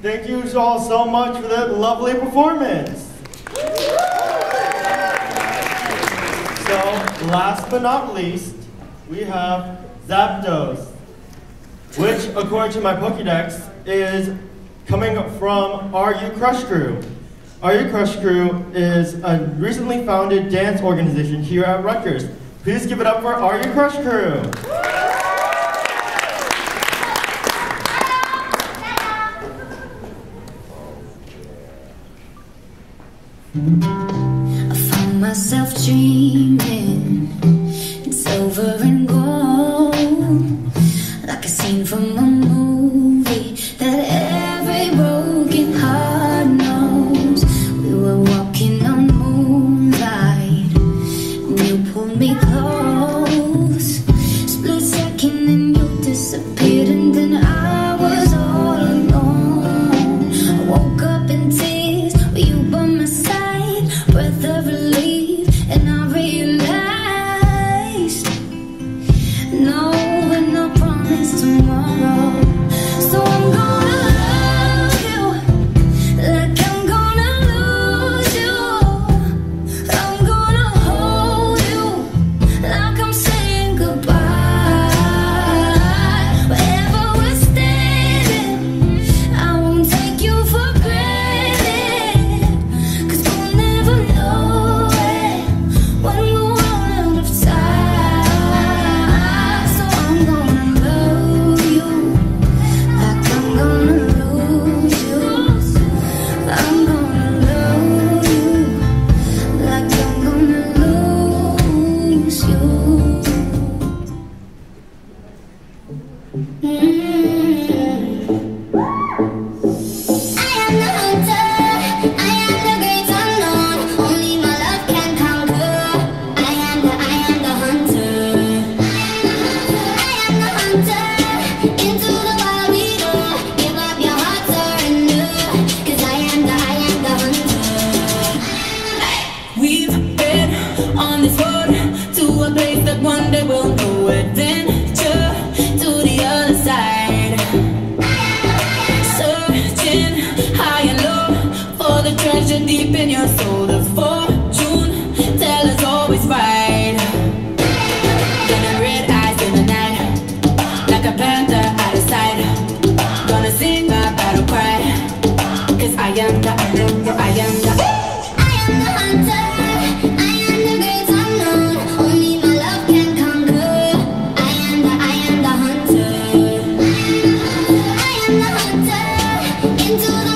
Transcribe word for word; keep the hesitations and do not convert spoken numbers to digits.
Thank you all so much for that lovely performance. So, last but not least, we have Zapdos, which, according to my Pokédex, is coming from R U Crush Crew. R U Crush Crew is a recently founded dance organization here at Rutgers. Please give it up for R U Crush Crew. I found myself dreaming in silver and gold, like a scene from a movie that every broken heart knows. We were walking on moonlight, and you pulled me close. Split second and you disappeared, and then I was all alone. I woke up in tears with you by my side, breath of relief, and I realized no one no promise tomorrow. So I'm gonna love you like I'm gonna lose you. I'm gonna hold you like I'm saying goodbye. Wherever we're standing, I won't take you for granted, 'cause we'll never know it when we're out of time. So I'm gonna love you like I'm gonna lose you. I'm gonna love you like I'm gonna lose you. Mm. I am the hunter, I am the great unknown, only my love can conquer. I am the, I am the hunter. I am the hunter, into the wild we go. Give up your heart, surrender, 'cause I am the, I am the hunter. We've been on this road to a place that one day we'll know. Adventure to the other side, searching high and low for the treasure deep in your soul. The fortune teller's always right. Gonna red eyes in the night, like a panther out of sight. Gonna sing my battle cry, 'cause I am the, I am the, I am the, I am the hunter. I am the great unknown, only my love can conquer. I am the, I am the hunter. I am the hunter, into the